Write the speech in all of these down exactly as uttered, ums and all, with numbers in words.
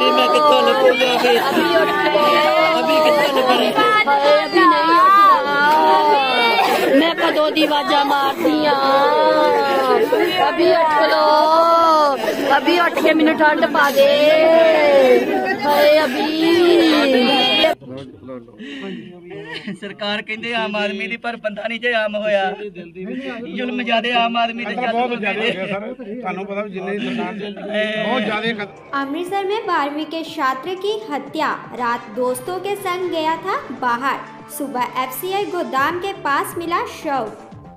अभी मैं कितना लगूंगा अभी अभी कितना लगूंगा अभी नहीं उठना मैं कदों दी आवाजा मारती हाँ अभी उठ लो अभी उठ के मैनू ठंड पा दे हाय अभी सरकार कहते आम आदमी दी पर बंदा नहीं जे आम होया जुल्म ज्यादा आम आदमी ते बहुत ज्यादा। अमृतसर में बारहवीं के छात्र की हत्या, रात दोस्तों के संग गया था बाहर, सुबह एफसीआई गोदाम के पास मिला शव।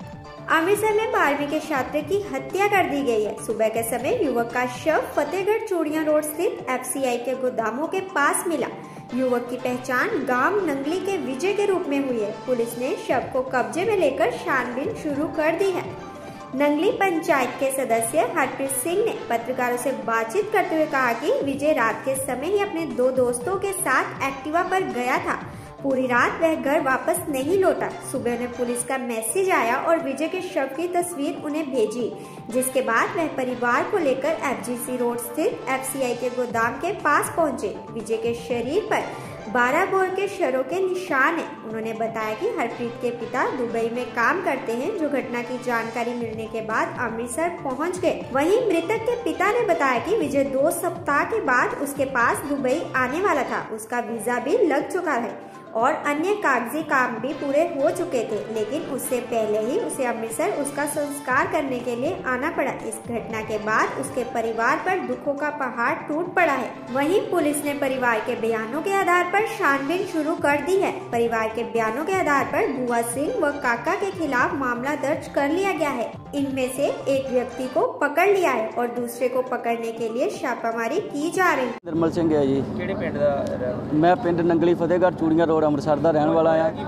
अमृतसर में बारहवीं के छात्र की हत्या कर दी गई है। सुबह के समय युवक का शव फतेहगढ़ चूड़ियां रोड स्थित एफसीआई के गोदामों के पास मिला। युवक की पहचान गांव नंगली के विजय के रूप में हुई है। पुलिस ने शव को कब्जे में लेकर छानबीन शुरू कर दी है। नंगली पंचायत के सदस्य हरप्रीत सिंह ने पत्रकारों से बातचीत करते हुए कहा कि विजय रात के समय ही अपने दो दोस्तों के साथ एक्टिवा पर गया था। पूरी रात वह घर वापस नहीं लौटा। सुबह उन्हें पुलिस का मैसेज आया और विजय के शव की तस्वीर उन्हें भेजी, जिसके बाद वह परिवार को लेकर एफजीसी रोड स्थित एफसीआई के गोदाम के पास पहुंचे। विजय के शरीर पर बारह बोर के शरों के निशान हैं। उन्होंने बताया कि हरप्रीत के पिता दुबई में काम करते हैं, जो घटना की जानकारी मिलने के बाद अमृतसर पहुंच गए। वहीं मृतक के पिता ने बताया कि विजय दो सप्ताह के बाद उसके पास दुबई आने वाला था। उसका वीजा भी लग चुका है और अन्य कागजी काम भी पूरे हो चुके थे, लेकिन उससे पहले ही उसे अमृतसर उसका संस्कार करने के लिए आना पड़ा। इस घटना के बाद उसके परिवार पर दुखों का पहाड़ टूट पड़ा है। वहीं पुलिस ने परिवार के बयानों के आधार पर छानबीन शुरू कर दी है। परिवार के बयानों के आधार पर बुआ सिंह व काका के खिलाफ मामला दर्ज कर लिया गया है। इनमें से एक व्यक्ति को पकड़ लिया है और दूसरे को पकड़ने के लिए छापामारी की जा रही है। निर्मल सिंह है जी। ਕਿਹੜੇ ਪਿੰਡ ਦਾ? मैं पिंड नंगली फतेहगढ़ चूड़ियां रोड ਅੰਮ੍ਰਿਤਸਰ ਦਾ ਰਹਿਣ ਵਾਲਾ ਆ।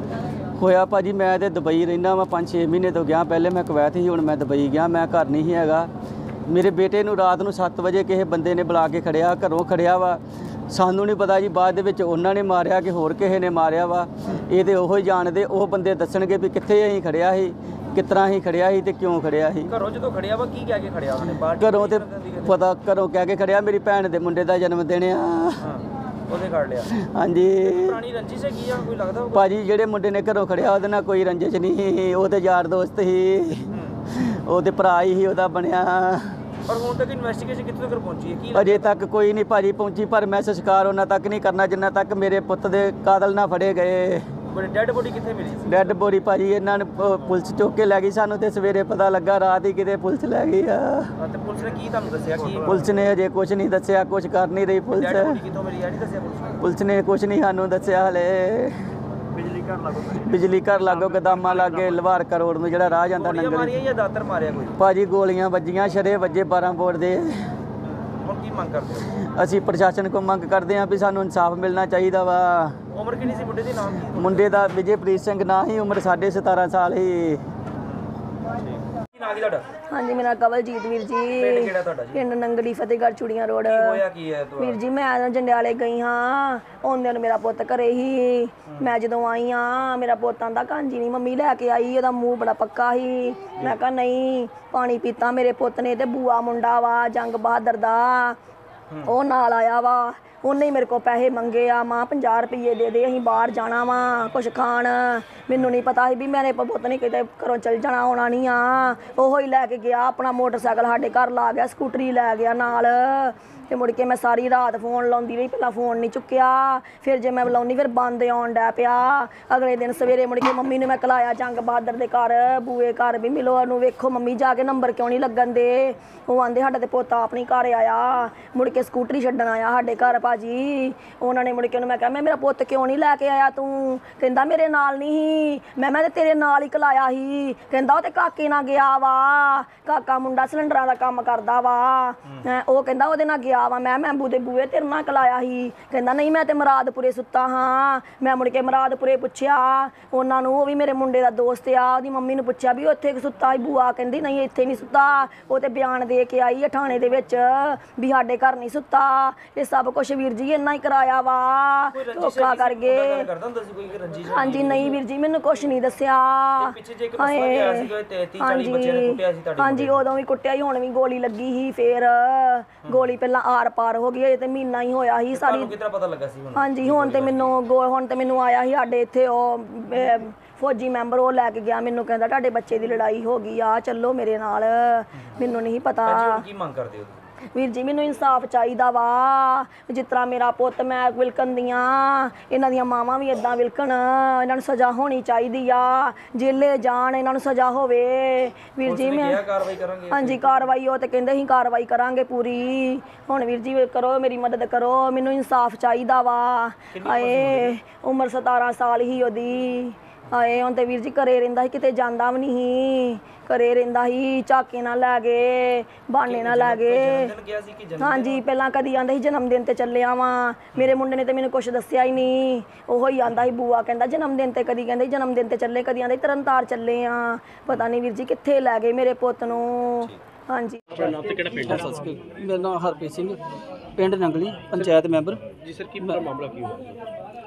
ਹੋਇਆ ਭਾਜੀ ਮੈਂ ਤੇ ਦੁਬਈ ਰਹਿੰਦਾ ਵਾ ਪੰਜ ਛੇ ਮਹੀਨੇ ਤੋਂ ਗਿਆ। ਪਹਿਲੇ ਮੈਂ ਕੁਵੈਤ ਸੀ, ਹੁਣ ਮੈਂ ਦੁਬਈ ਗਿਆ। ਮੈਂ ਘਰ ਨਹੀਂ ਸੀ ਹੈਗਾ। ਮੇਰੇ ਬੇਟੇ ਨੂੰ ਰਾਤ ਨੂੰ ਸੱਤ ਵਜੇ ਕਿਸੇ ਬੰਦੇ ਨੇ ਬੁਲਾ ਕੇ ਖੜਿਆ, ਘਰੋਂ ਖੜਿਆ ਵਾ। ਸਾਨੂੰ ਨਹੀਂ ਪਤਾ ਜੀ ਬਾਅਦ ਦੇ ਵਿੱਚ ਉਹਨਾਂ ਨੇ ਮਾਰਿਆ ਕਿ ਹੋਰ ਕਿਸੇ ਨੇ ਮਾਰਿਆ ਵਾ। ਇਹ ਤੇ ਉਹੋ ਹੀ ਜਾਣਦੇ। ਉਹ ਬੰਦੇ ਦੱਸਣਗੇ ਵੀ ਕਿੱਥੇ ਅਸੀਂ ਖੜਿਆ ਸੀ, ਕਿਸ ਤਰ੍ਹਾਂ ਹੀ ਖੜਿਆ ਸੀ ਤੇ ਕਿਉਂ ਖੜਿਆ ਸੀ। ਘਰੋਂ ਜਦੋਂ ਖੜਿਆ ਵਾ ਕੀ ਕਹਿ ਕੇ ਖੜਿਆ ਉਹਨੇ? ਬਾਹਰ ਘਰੋਂ ਤੇ ਪਤਾ ਘਰੋਂ ਕਹਿ ਕੇ ਖੜਿਆ ਮੇਰੀ ਭੈਣ ਦੇ ਮੁੰਡੇ ਦਾ ਜਨਮ ਦਿਨ ਆ। ਉਹਦੇ ਖੜ ਲਿਆ? ਹਾਂਜੀ। ਪੁਰਾਣੀ ਰੰਜਿਸ਼ ਹੈਗੀ ਆ ਕੋਈ ਲੱਗਦਾ? ਭਾਜੀ ਜਿਹੜੇ ਮੁੰਡੇ ਨੇ ਘਰੋਂ ਖੜਿਆ ਉਹਦੇ ਨਾਲ ਕੋਈ ਰੰਜਿਸ਼ ਨਹੀਂ। ਉਹ ਤੇ ਯਾਰ ਦੋਸਤ ਸੀ, ਉਹ ਤੇ ਭਰਾ ਹੀ ਉਹਦਾ ਬਣਿਆ। ਪਰ ਹੁਣ ਤੱਕ ਇਨਵੈਸਟੀਗੇਸ਼ਨ ਕਿੱਥੇ ਤੱਕ ਪਹੁੰਚੀ ਹੈ? ਕੀ ਅਜੇ ਤੱਕ ਕੋਈ ਨਹੀਂ ਭਾਜੀ ਪਹੁੰਚੀ, ਪਰ ਮੈਂ ਸੰਸਕਾਰ ਉਹਨਾਂ ਤੱਕ ਨਹੀਂ ਕਰਨਾ ਜਿੰਨਾ ਤੱਕ ਮੇਰੇ ਪੁੱਤ ਦੇ ਕਾਤਲ ਨਾ ਫੜੇ ਗਏ। ਡੈਡ ਬੋਡੀ ਕਿੱਥੇ ਮਿਲੀ ਸੀ? ਡੈਡ ਬੋਡੀ ਭਾਜੀ ਇਹਨਾਂ ਨੇ ਪੁਲਿਸ ਚੁੱਕ ਕੇ ਲੈ ਗਈ। ਸਾਨੂੰ ਤੇ ਸਵੇਰੇ ਪਤਾ ਲੱਗਾ, ਰਾਤ ਹੀ ਕਿਤੇ ਪੁਲਿਸ ਲੈ ਗਈ ਆ। ਤੇ ਪੁਲਿਸ ਨੇ ਕੀ ਤੁਹਾਨੂੰ ਦੱਸਿਆ? ਕੀ ਪੁਲਿਸ ਨੇ ਅਜੇ ਕੁਝ ਨਹੀਂ ਦੱਸਿਆ, ਕੁਝ ਕਰ ਨਹੀਂ ਰਹੀ ਪੁਲਿਸ। ਡੈਡ ਬੋਡੀ ਕਿੱਥੋਂ ਮਿਲੀ ਨਹੀਂ ਦੱਸਿਆ ਪੁਲਿਸ ਨੇ? ਪੁਲਿਸ ਨੇ ਕੁਝ ਨਹੀਂ ਸਾਨੂੰ ਦੱਸਿਆ ਹਲੇ। ਬਿਜਲੀ ਘਰ ਲਾਗੋ ਬਿਜਲੀ ਘਰ ਲਾਗੋ ਗਦਾਮਾਂ ਲਾਗੇ ਲਵਾਰ ਕਰੋੜ ਨੂੰ ਜਿਹੜਾ ਰਾਹ ਜਾਂਦਾ ਨੰਗਲ। ਮਾਰੀਆਂ ਜਾਂ ਦਾਤਰ ਮਾਰਿਆ ਕੋਈ? ਭਾਜੀ ਗੋਲੀਆਂ ਵੱਜੀਆਂ, ਸ਼ਰੇ ਵੱਜੇ ਬਾਰਾਂ ਬੋਰ ਦੇ। ਹੁਣ ਕੀ ਮੰਗ ਕਰਦੇ ਹੋ? ਅਸੀਂ ਪ੍ਰਸ਼ਾਸਨ ਕੋਲ ਮੰਗ ਕਰਦੇ ਹਾਂ ਵੀ ਸਾਨੂੰ ਇਨਸਾਫ ਮਿਲਣਾ ਚਾਹੀਦਾ ਵਾ। ਉਮਰ ਕਿੰਨੀ ਸੀ ਮੁੰਡੇ ਦੀ? ਨਾਮ ਕੀ? ਮੁੰਡੇ ਦਾ ਵਿਜੇਪ੍ਰੀਤ ਸਿੰਘ ਨਾਂ ਹੀ, ਉਮਰ ਸਾਢੇ ਸਤਾਰਾਂ ਸਾਲ ਹੀ। ਨਾਂ ਕੀ ਤੁਹਾਡਾ? ਹਾਂਜੀ ਮੇਰਾ ਕਵਲਜੀਤ ਵੀਰ ਜੀ। ਪਿੰਡ ਕਿਹੜਾ ਤੁਹਾਡਾ ਜੀ? ਪਿੰਡ ਨੰਗਲੀ ਫਤਿਹਗੜ੍ਹ ਚੂੜੀਆਂ ਰੋਡ। ਹੋਇਆ ਕੀ ਹੈ ਵੀਰ ਜੀ ਮੈਂ ਜੰਡਿਆਲੇ ਗਈ ਹਾਂ, ਆਉਂਦਿਆਂ ਨੂੰ ਮੇਰਾ ਪੁੱਤ ਘਰੇ ਹੀ। ਮੈਂ ਜਦੋਂ ਆਈ ਹਾਂ ਮੇਰਾ ਪੁੱਤ ਆਂਦਾ ਕਾਂਜੀ ਨਹੀਂ ਮੰਮੀ ਲੈ ਕੇ ਆਈ, ਉਹਦਾ ਮੂੰਹ ਬੜਾ ਪੱਕਾ ਸੀ। ਮੈਂ ਕਿਹਾ ਨਹੀਂ, ਪਾਣੀ ਪੀਤਾ ਮੇਰੇ ਪੁੱਤ ਨੇ। ਤੇ ਬੂਆ ਮੁੰਡਾ ਵਾ ਜੰਗ ਬਹਾਦਰ ਦਾ, ਉਹ ਨਾਲ ਆਇਆ ਵਾ। ਉਹਨੇ ਹੀ ਮੇਰੇ ਕੋਲ ਪੈਸੇ ਮੰਗੇ ਆ, ਮਾਂ ਪੰਜਾਹ ਰੁਪਈਏ ਦੇ ਦੇ, ਅਸੀਂ ਬਾਹਰ ਜਾਣਾ ਵਾ ਕੁਛ ਖਾਣ। ਮੈਨੂੰ ਨਹੀਂ ਪਤਾ ਸੀ ਵੀ ਮੇਰੇ ਪੁੱਤ ਨੇ ਕਿਤੇ ਘਰੋਂ ਚੱਲ ਜਾਣਾ, ਆਉਣਾ ਨਹੀਂ ਆ। ਉਹੋ ਹੀ ਲੈ ਕੇ ਗਿਆ ਆਪਣਾ ਮੋਟਰਸਾਈਕਲ, ਸਾਡੇ ਘਰ ਲਾ ਗਿਆ, ਸਕੂਟਰੀ ਲੈ ਗਿਆ ਨਾਲ। ਤੇ ਮੁੜ ਕੇ ਮੈਂ ਸਾਰੀ ਰਾਤ ਫੋਨ ਲਾਉਂਦੀ ਰਹੀ, ਪਹਿਲਾਂ ਫੋਨ ਨਹੀਂ ਚੁੱਕਿਆ, ਫਿਰ ਜੇ ਮੈਂ ਬੁਲਾਉਂਦੀ ਫਿਰ ਬੰਦ ਆਉਣ ਡੈ ਪਿਆ। ਅਗਲੇ ਦਿਨ ਸਵੇਰੇ ਮੁੜ ਕੇ ਮੰਮੀ ਨੂੰ ਮੈਂ ਕਲਾਇਆ ਜੰਗ ਬਹਾਦਰ ਦੇ ਘਰ, ਬੂਏ ਘਰ ਵੀ ਮਿਲੋ ਉਹਨੂੰ, ਵੇਖੋ ਮੰਮੀ ਜਾ ਕੇ ਨੰਬਰ ਕਿਉਂ ਨਹੀਂ ਲੱਗਣ ਦੇ। ਉਹ ਆਂਦੇ ਸਾਡਾ ਤੇ ਪੋਤਾ ਆਪਣੀ ਘਰ ਆਇਆ। ਮੁੜ ਕੇ ਸਕੂਟਰੀ ਛੱਡਣ ਆਇਆ ਸਾਡੇ ਘਰ ਭਾਜੀ। ਉਹਨਾਂ ਨੇ ਮੁੜ ਕੇ ਉਹਨੂੰ ਮੈਂ ਕਿਹਾ ਮੈਂ ਮੇਰਾ ਪੁੱਤ ਕਿਉਂ ਨਹੀਂ ਲੈ ਕੇ ਆਇਆ ਤੂੰ? ਕਹਿੰਦਾ ਮੇਰੇ ਨਾਲ ਨਹੀਂ ਸੀ। ਮੈਂ ਮੈਂ ਤੇ ਤੇਰੇ ਨਾਲ ਹੀ ਕਲਾਇਆ ਸੀ। ਕਹਿੰਦਾ ਉਹ ਤੇ ਕਾਕੇ ਨਾਲ ਗਿਆ ਵਾ, ਕਾਕਾ ਮੁੰਡਾ ਸਿਲੰਡਰਾਂ ਦਾ ਕੰਮ ਕਰਦਾ ਵਾ। ਉਹ ਕਹਿੰਦਾ ਉਹਦੇ ਨਾਲ ਗਿਆ ਵਾ। ਮੈਂ ਮੈਂਬੂ ਦੇ ਬੂਏ ਤੇਰੇ ਨਾਲ ਕਲਾਇਆ ਸੀ। ਕਹਿੰਦਾ ਨਹੀਂ ਮੈਂ ਤੇ ਮੁਰਾਦਪੁਰੇ ਸੁੱਤਾ ਹਾਂ। ਮੈਂ ਮੁੜ ਕੇ ਮੁਰਾਦਪੁਰੇ ਪੁੱਛਿਆ ਉਹਨਾਂ ਨੂੰ, ਉਹ ਵੀ ਮੇਰੇ ਮੁੰਡੇ ਦਾ ਦੋਸਤ ਆ। ਉਹਦੀ ਮੰਮੀ ਨੂੰ ਪੁੱਛਿਆ ਵੀ ਉੱਥੇ ਸੁੱਤਾ? ਬੂਆ ਕਹਿੰਦੀ ਨਹੀਂ ਇੱਥੇ ਨਹੀਂ ਸੁੱਤਾ। ਉਹ ਤੇ ਬਿਆਨ ਦੇ ਕੇ ਆਈ ਥਾਣੇ ਦੇ ਵਿੱਚ ਵੀ ਸਾਡੇ ਘਰ ਨਹੀਂ ਸੁੱਤਾ। ਇਹ ਸਭ ਕੁਛ ਵੀਰ ਜੀ ਇੰਨਾ ਹੀ ਕਰਾਇਆ ਵਾ ਧੋਖਾ ਕਰ ਗਏ। ਹਾਂਜੀ ਨਹੀਂ ਵੀਰ ਜੀ ਮੈਨੂੰ ਕੁਛ ਨਹੀਂ ਦੱਸਿਆ। ਹਾਂਜੀ ਉਦੋਂ ਵੀ ਕੁੱਟਿਆ ਹੀ, ਹੁਣ ਵੀ ਗੋਲੀ ਲੱਗੀ ਸੀ, ਫੇਰ ਗੋਲੀ ਪਹਿਲਾਂ ਆਰ ਪਾਰ ਹੋ ਗਈ ਤੇ ਮਹੀਨਾ ਹੀ ਹੋਇਆ ਸੀ ਸਾਰੀ। ਹਾਂਜੀ ਹੁਣ ਤੇ ਮੈਨੂੰ ਹੁਣ ਤੇ ਮੈਨੂੰ ਆਇਆ ਸੀ ਸਾਡੇ ਇੱਥੇ ਉਹ ਫੌਜੀ ਮੈਂਬਰ, ਉਹ ਲੈ ਕੇ ਗਿਆ ਮੈਨੂੰ, ਕਹਿੰਦਾ ਤੁਹਾਡੇ ਬੱਚੇ ਦੀ ਲੜਾਈ ਹੋ ਗਈ ਆ, ਚੱਲੋ ਮੇਰੇ ਨਾਲ। ਮੈਨੂੰ ਨਹੀਂ ਪਤਾ। ਕੀ ਮੰਗ ਕਰਦੇ ਹੋ ਵੀਰ ਜੀ ਮੈਨੂੰ ਇਨਸਾਫ ਚਾਹੀਦਾ ਵਾ। ਜਿਸ ਤਰ੍ਹਾਂ ਮੇਰਾ ਪੁੱਤ ਮੈਂ ਵਿਲਕਣ ਦੀਆਂ, ਇਹਨਾਂ ਦੀਆਂ ਮਾਵਾਂ ਵੀ ਇਦਾਂ ਵਿਲਕਣ, ਇਹਨਾਂ ਨੂੰ ਸਜ਼ਾ ਹੋਣੀ ਚਾਹੀਦੀ ਆ, ਜੇਲੇ ਜਾਣ, ਇਹਨਾਂ ਨੂੰ ਸਜ਼ਾ ਹੋਵੇ। ਵੀਰ ਜੀ ਮੈਂ ਹਾਂਜੀ ਕਾਰਵਾਈ, ਉਹ ਤੇ ਕਹਿੰਦੇ ਅਸੀਂ ਕਾਰਵਾਈ ਕਰਾਂਗੇ ਪੂਰੀ। ਹੁਣ ਵੀਰ ਜੀ ਕਰੋ ਮੇਰੀ ਮਦਦ ਕਰੋ, ਮੈਨੂੰ ਇਨਸਾਫ ਚਾਹੀਦਾ ਵਾ। ਆਏ ਉਮਰ ਸਤਾਰਾਂ ਸਾਲ ਹੀ ਉਹਦੀ। ਆਏ ਹੁਣ ਤੇ ਵੀਰ ਜੀ ਘਰੇ ਰਹਿੰਦਾ ਸੀ, ਕਿਤੇ ਜਾਂਦਾ ਵੀ ਨਹੀਂ ਸੀ, ਘਰੇ ਰਹਿੰਦਾ ਸੀ। ਝਾਕੇ ਨਾਲ ਲੈ ਗਏ, ਬਹਾਨੇ ਨਾਲ ਲੈ ਗਏ। ਹਾਂਜੀ ਪਹਿਲਾਂ ਕਦੀ ਆਂਦਾ ਸੀ ਜਨਮ ਦਿਨ ਤੇ ਚੱਲਿਆ ਵਾਂ। ਮੇਰੇ ਮੁੰਡੇ ਨੇ ਤੇ ਮੈਨੂੰ ਕੁਛ ਦੱਸਿਆ ਹੀ ਨਹੀਂ, ਉਹੋ ਹੀ ਆਂਦਾ ਸੀ ਬੂਆ ਕਹਿੰਦਾ ਜਨਮ ਦਿਨ ਤੇ, ਕਦੀ ਕਹਿੰਦੇ ਜਨਮ ਦਿਨ ਤੇ ਚੱਲੇ, ਕਦੀ ਆਂਦੇ ਤਰਨਤਾਰ ਚੱਲੇ ਆ। ਪਤਾ ਨਹੀਂ ਵੀਰ ਜੀ ਕਿੱਥੇ ਲੈ ਗਏ ਮੇਰੇ ਪੁੱਤ ਨੂੰ। ਹਾਂਜੀ ਮੇਰਾ ਨਾਮ ਹਰਪ੍ਰੀਤ ਸਿੰਘ, ਪਿੰਡ ਨੰਗਲੀ, ਪੰਚਾਇਤ ਮੈਂਬਰ ਜੀ। ਸਰ ਕੀ ਮਾਮਲਾ ਕੀ ਹੋਇਆ?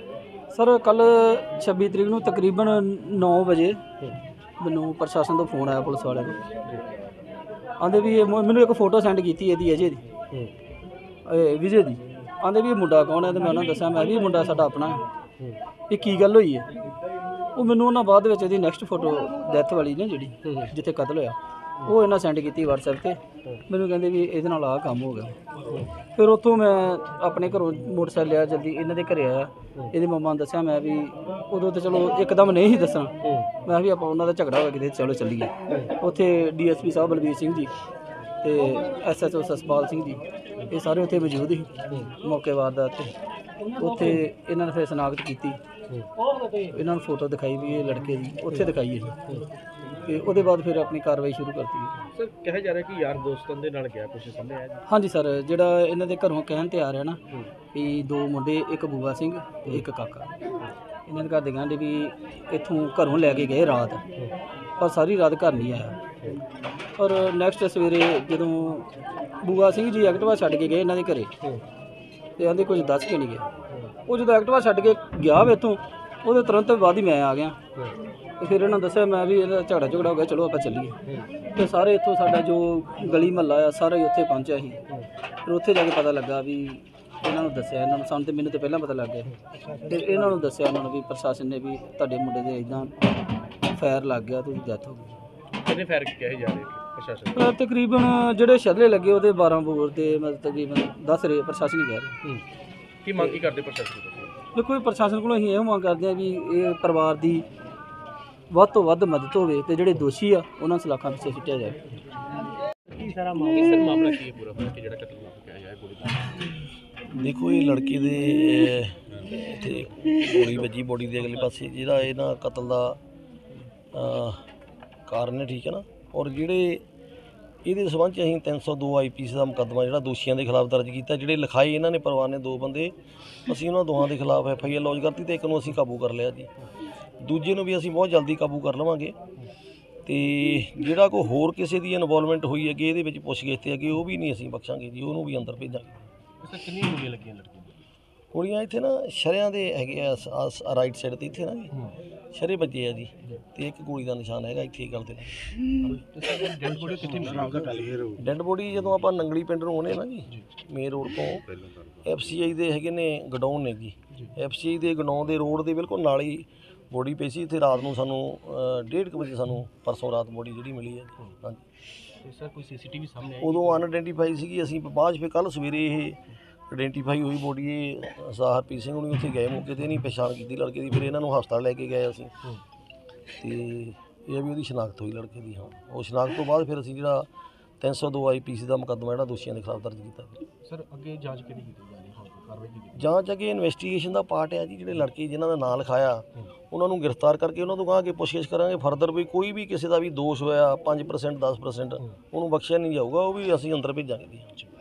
ਸਰ ਕੱਲ ਛੱਬੀ ਤਰੀਕ ਨੂੰ ਤਕਰੀਬਨ ਨੌ ਵਜੇ ਮੈਨੂੰ ਪ੍ਰਸ਼ਾਸਨ ਤੋਂ ਫੋਨ ਆਇਆ, ਪੁਲਿਸ ਵਾਲਿਆਂ ਤੋਂ। ਆਂਦੇ ਵੀ ਇਹ ਮੈਨੂੰ ਇੱਕ ਫੋਟੋ ਸੈਂਡ ਕੀਤੀ ਇਹਦੀ ਅਜੇ ਦੀ, ਇਹ ਵਿਜੇ ਦੀ। ਆਂਦੇ ਵੀ ਇਹ ਮੁੰਡਾ ਕੌਣ ਹੈ, ਤੇ ਮੈਂ ਉਹਨਾਂ ਨੂੰ ਦੱਸਿਆ ਮੈਂ ਵੀ ਮੁੰਡਾ ਸਾਡਾ ਆਪਣਾ ਹੈ। ਇਹ ਕੀ ਗੱਲ ਹੋਈ ਹੈ? ਉਹ ਮੈਨੂੰ ਉਹਨਾਂ ਬਾਅਦ ਵਿੱਚ ਇਹਦੀ ਨੈਕਸਟ ਫੋਟੋ ਡੈਥ ਵਾਲੀ ਨੇ ਜਿਹੜੀ ਜਿੱਥੇ ਕਤਲ ਹੋਇਆ, ਉਹ ਇਹਨਾਂ ਸੈਂਡ ਕੀਤੀ WhatsApp 'ਤੇ। ਮੈਨੂੰ ਕਹਿੰਦੇ ਵੀ ਇਹਦੇ ਨਾਲ ਆਹ ਕੰਮ ਹੋ ਗਿਆ। ਫਿਰ ਉੱਥੋਂ ਮੈਂ ਆਪਣੇ ਘਰੋਂ ਮੋਟਰਸਾਈਕਲ ਲਿਆ, ਜਲਦੀ ਇਹਨਾਂ ਦੇ ਘਰੇ ਆਇਆ। ਇਹਦੀ ਮੰਮਾ ਨੂੰ ਦੱਸਿਆ ਮੈਂ ਵੀ, ਉਦੋਂ ਤਾਂ ਚਲੋ ਇੱਕਦਮ ਨਹੀਂ ਸੀ ਦੱਸਣਾ, ਮੈਂ ਵੀ ਆਪਾਂ ਉਹਨਾਂ ਦਾ ਝਗੜਾ ਹੋਇਆ ਕਿਤੇ, ਚਲੋ ਚੱਲੀਏ। ਉੱਥੇ ਡੀ ਐਸ ਪੀ ਸਾਹਿਬ ਬਲਬੀਰ ਸਿੰਘ ਜੀ ਤੇ S H O Saspal Singh ji, ਇਹ ਸਾਰੇ ਉੱਥੇ ਮੌਜੂਦ ਸੀ ਮੌਕੇ ਵਾਰਦਾਤ 'ਤੇ। ਉੱਥੇ ਇਹਨਾਂ ਨੇ ਫਿਰ ਸ਼ਨਾਖਤ ਕੀਤੀ, ਇਹਨਾਂ ਨੂੰ ਫੋਟੋ ਦਿਖਾਈ ਵੀ ਇਹ ਲੜਕੇ ਦੀ, ਉੱਥੇ ਦਿਖਾਈ ਇਹ, ਤੇ ਉਹਦੇ ਬਾਅਦ ਫਿਰ ਆਪਣੀ ਕਾਰਵਾਈ ਸ਼ੁਰੂ ਕਰਤੀ। ਸਰ ਕਿਹਾ ਜਾ ਰਿਹਾ ਕਿ ਯਾਰ ਦੋਸਤਾਂ ਦੇ ਨਾਲ ਗਿਆ, ਕੁਝ ਸਾਹਮਣੇ ਆਇਆ ਜੀ? ਹਾਂਜੀ ਸਰ, ਜਿਹੜਾ ਇਹਨਾਂ ਦੇ ਘਰੋਂ ਕਹਿਣ ਤੇ ਆ ਰਿਹਾ ਨਾ ਵੀ ਦੋ ਮੁੰਡੇ, ਇੱਕ ਬੂਆ ਸਿੰਘ ਤੇ ਇੱਕ ਕਾਕਾ, ਇਹਨਾਂ ਦੇ ਘਰ ਦੇ ਕਹਿੰਦੇ ਵੀ ਇੱਥੋਂ ਘਰੋਂ ਲੈ ਕੇ ਗਏ ਰਾਤ, ਪਰ ਸਾਰੀ ਰਾਤ ਘਰ ਨਹੀਂ ਆਇਆ। ਔਰ ਨੈਕਸਟ ਸਵੇਰੇ ਜਦੋਂ ਬੂਆ ਸਿੰਘ ਜੀ ਐਕਟਿਵਾ ਛੱਡ ਕੇ ਗਏ ਇਹਨਾਂ ਦੇ ਘਰੇ, ਤੇ ਆਂਦੇ ਕੁਝ ਦੱਸ ਕੇ ਨਹੀਂ ਗਿਆ। ਉਹ ਜਦੋਂ ਐਕਟਿਵਾ ਛੱਡ ਕੇ ਗਿਆ ਵੇ ਇੱਥੋਂ, ਉਹਦੇ ਤੁਰੰਤ ਬਾਅਦ ਹੀ ਮੈਂ ਆ ਗਿਆ। ਤੇ ਫਿਰ ਇਹਨਾਂ ਦੱਸਿਆ ਮੈਂ ਵੀ ਇਹਦਾ ਝਗੜਾ ਝਗੜਾ ਹੋ ਗਿਆ, ਚਲੋ ਆਪਾਂ ਚੱਲੀਏ। ਤੇ ਸਾਰੇ ਇੱਥੋਂ ਸਾਡਾ ਜੋ ਗਲੀ ਮਹੱਲਾ ਆ ਸਾਰਾ ਹੀ ਉੱਥੇ ਪਹੁੰਚਿਆ ਸੀ। ਫਿਰ ਉੱਥੇ ਜਾ ਕੇ ਪਤਾ ਲੱਗਾ ਵੀ ਇਹਨਾਂ ਨੂੰ ਦੱਸਿਆ, ਇਹਨਾਂ ਨੂੰ ਸਾਨੂੰ ਤੇ ਮੈਨੂੰ ਤੇ ਪਹਿਲਾਂ ਪਤਾ ਲੱਗ ਗਿਆ। ਤੇ ਇਹਨਾਂ ਨੂੰ ਦੱਸਿਆ ਉਹਨਾਂ ਨੂੰ ਵੀ ਪ੍ਰਸ਼ਾਸਨ ਨੇ ਵੀ ਤੁਹਾਡੇ ਮੁੰਡੇ ਦੇ ਇੱਦਾਂ ਫਾਇਰ ਲੱਗ ਗਿਆ, ਤੁਸੀਂ ਡੈਥ ਹੋ ਗਈ। ਕਿੰਨੇ ਫਾਇਰ ਕਹੇ ਜਾ ਰਹੇ ਪ੍ਰਸ਼ਾਸਨ? ਤਕਰੀਬਨ ਜਿਹੜੇ ਸ਼ਰਲੇ ਲੱਗੇ ਉਹਦੇ ਬਾਰਾਂ ਬੋਰ ਤੇ ਮਤਲਬ ਤਕਰੀਬਨ ਦੱਸ ਰਹੇ, ਪ੍ਰਸ਼ਾਸਨ ਹੀ ਕਹਿ ਰਹੇ। ਕੀ ਮੰਗ ਕੀ ਕਰਦੇ ਪ੍ਰਸ਼ਾਸਨ ਤੋਂ? ਦੇਖੋ ਪ੍ਰਸ਼ਾਸਨ ਕੋਲੋਂ ਅਸੀਂ ਇਹ ਮੰਗ ਕਰਦੇ ਹਾਂ ਵੀ ਇਹ ਪਰਿਵਾਰ ਦੀ ਵੱਧ ਤੋਂ ਵੱਧ ਮਦਦ ਹੋਵੇ ਤੇ ਜਿਹੜੇ ਦੋਸ਼ੀ ਆ ਉਹਨਾਂ ਸਲਾਖਾਂ ਪਿੱਛੇ ਸੁੱਟਿਆ ਜਾਵੇ। ਕੀ ਸਾਰਾ ਮਾਮਲਾ ਸਰ ਮਾਮਲਾ ਕੀ ਹੈ ਪੂਰਾ ਕਿ ਜਿਹੜਾ ਕਤਲ ਹੋਇਆ ਹੈ ਗੋਲੀ ਦਾ? ਦੇਖੋ ਇਹ ਲੜਕੇ ਦੇ ਇੱਥੇ ਗੋਲੀ ਵੱਜੀ ਬੋਡੀ ਦੇ ਅਗਲੇ ਪਾਸੇ, ਜਿਹੜਾ ਇਹ ਨਾ ਕਤਲ ਦਾ ਕਾਰਨ ਹੈ, ਠੀਕ ਹੈ ਨਾ। ਔਰ ਜਿਹੜੇ ਇਹਦੇ ਸੰਬੰਧ 'ਚ ਅਸੀਂ ਤਿੰਨ ਸੌ ਦੋ ਆਈ ਪੀ ਸੀ ਦਾ ਮੁਕੱਦਮਾ ਜਿਹੜਾ ਦੋਸ਼ੀਆਂ ਦੇ ਖਿਲਾਫ ਦਰਜ ਕੀਤਾ, ਜਿਹੜੇ ਲਿਖਾਈ ਇਹਨਾਂ ਨੇ ਪਰਿਵਾਰ ਨੇ ਦੋ ਬੰਦੇ, ਅਸੀਂ ਉਹਨਾਂ ਦੋਹਾਂ ਦੇ ਖਿਲਾਫ ਐਫ ਆਈ ਆਰ ਲੌਂਚ ਕਰਤੀ ਤੇ ਇੱਕ ਨੂੰ ਅਸੀਂ ਕਾਬੂ ਕਰ ਲਿਆ ਜੀ। ਦੂਜੇ ਨੂੰ ਵੀ ਅਸੀਂ ਬਹੁਤ ਜਲਦੀ ਕਾਬੂ ਕਰ ਲਵਾਂਗੇ। ਤੇ ਜਿਹੜਾ ਕੋਈ ਹੋਰ ਕਿਸੇ ਦੀ ਇਨਵੋਲਵਮੈਂਟ ਹੋਈ ਹੈਗੀ ਇਹਦੇ ਵਿੱਚ ਪੁੱਛਗਿੱਛ ਤੇ ਹੈਗੀ, ਉਹ ਵੀ ਨਹੀਂ ਅਸੀਂ ਬਖਸ਼ਾਂਗੇ ਜੀ, ਉਹਨੂੰ ਵੀ ਅੰਦਰ ਭੇਜਾਂਗੇ। ਸਰ ਕਿੰਨੀਆਂ ਗੋਲੀਆਂ ਲੱਗੀਆਂ ਲੜਕੀਆਂ ਨੂੰ? ਗੋਲੀਆਂ ਇੱਥੇ ਨਾ ਸ਼ਰਿਆਂ ਦੇ ਹੈਗੇ ਆ, ਰਾਈਟ ਸਾਈਡ 'ਤੇ ਇੱਥੇ ਨਾ ਜੀ ਸ਼ਰੇ ਵੱਜੇ ਆ ਜੀ, ਤੇ ਇੱਕ ਗੋਲੀ ਦਾ ਨਿਸ਼ਾਨ ਹੈਗਾ ਇੱਥੇ ਗੱਲ ਤੇ। ਡੈਡ ਬੋਡੀ ਕਿੱਥੇ ਮਿਲੀ? ਡੈਡ ਬੋਡੀ ਜਦੋਂ ਆਪਾਂ ਨੰਗਲੀ ਪਿੰਡ ਨੂੰ ਆਉਂਦੇ ਨਾ ਜੀ, ਮੇਨ ਰੋਡ ਤੋਂ ਐਫ ਸੀ ਆਈ ਦੇ ਹੈਗੇ ਨੇ ਗਡਾਊਨ ਨੇ ਜੀ, ਐਫ ਸੀ ਆਈ ਦੇ ਗਡਾਊਨ ਦੇ ਰੋਡ ਦੇ ਬਿਲਕੁਲ ਨਾਲ ਹੀ ਬੋਡੀ ਪਈ ਸੀ। ਇੱਥੇ ਰਾਤ ਨੂੰ ਸਾਨੂੰ ਡੇਢ ਕੁ ਵਜੇ ਸਾਨੂੰ ਪਰਸੋਂ ਰਾਤ ਬੋਡੀ ਜਿਹੜੀ ਮਿਲੀ ਹੈ। ਹਾਂਜੀ ਸਰ ਕੋਈ ਸੀ ਸੀ ਟੀ ਵੀ ਸਾਹਮਣੇ ਆਈ? ਉਦੋਂ ਅਨਆਇਡੈਂਟੀਫਾਈ ਸੀਗੀ, ਅਸੀਂ ਬਾਅਦ ਫਿਰ ਕੱਲ੍ਹ ਸਵੇਰੇ ਇਹ ਆਇਡੈਂਟੀਫਾਈ ਹੋਈ ਬੋਡੀ। ਇਹ ਹਰਪ੍ਰੀਤ ਸਿੰਘ ਹੁਣੀ ਉੱਥੇ ਗਏ ਮੌਕੇ 'ਤੇ, ਨਹੀਂ ਪਛਾਣ ਕੀਤੀ ਲੜਕੇ ਦੀ। ਫਿਰ ਇਹਨਾਂ ਨੂੰ ਹਸਪਤਾਲ ਲੈ ਕੇ ਗਏ ਅਸੀਂ, ਤੇ ਇਹ ਵੀ ਉਹਦੀ ਸ਼ਨਾਖਤ ਹੋਈ ਲੜਕੇ ਦੀ। ਹਾਂ, ਉਹ ਸ਼ਨਾਖਤ ਤੋਂ ਬਾਅਦ ਫਿਰ ਅਸੀਂ ਜਿਹੜਾ ਤਿੰਨ ਸੌ ਦੋ ਆਈ ਪੀ ਸੀ ਦਾ ਮੁਕੱਦਮਾ ਜਿਹੜਾ ਦੋਸ਼ੀਆਂ ਦੇ ਖਿਲਾਫ ਦਰਜ ਕੀਤਾ। ਸਰ ਅੱਗੇ ਜਾਂਚ ਕਿਹਦੀ ਕੀਤੀ ਜਾ ਰਹੀ ਹੈ, ਕਾਰਵਾਈ ਕੀਤੀ? ਜਾਂਚ ਅੱਗੇ ਇਨਵੈਸਟੀਗੇਸ਼ਨ ਦਾ ਪਾਰਟ ਹੈ ਜੀ। ਜਿਹੜੇ ਲੜਕੇ ਜਿਨ੍ਹਾਂ ਦਾ ਨਾਂ ਲਿਖਾਇਆ ਉਹਨਾਂ ਨੂੰ ਗ੍ਰਿਫਤਾਰ ਕਰਕੇ ਉਹਨਾਂ ਤੋਂ ਕਹਾਂਗੇ ਪੁੱਛਗਿੱਛ ਕਰਾਂਗੇ ਫਰਦਰ, ਵੀ ਕੋਈ ਵੀ ਕਿਸੇ ਦਾ ਵੀ ਦੋਸ਼ ਹੋਇਆ ਪੰਜ ਪਰਸੈਂਟ ਦਸ ਪਰਸੈਂਟ ਉਹਨੂੰ ਬਖਸ਼ਿਆ ਨਹੀਂ ਜਾਊਗਾ, ਉਹ ਵੀ ਅਸੀਂ ਅੰਦਰ ਭੇਜਾਂਗੇ ਜੀ।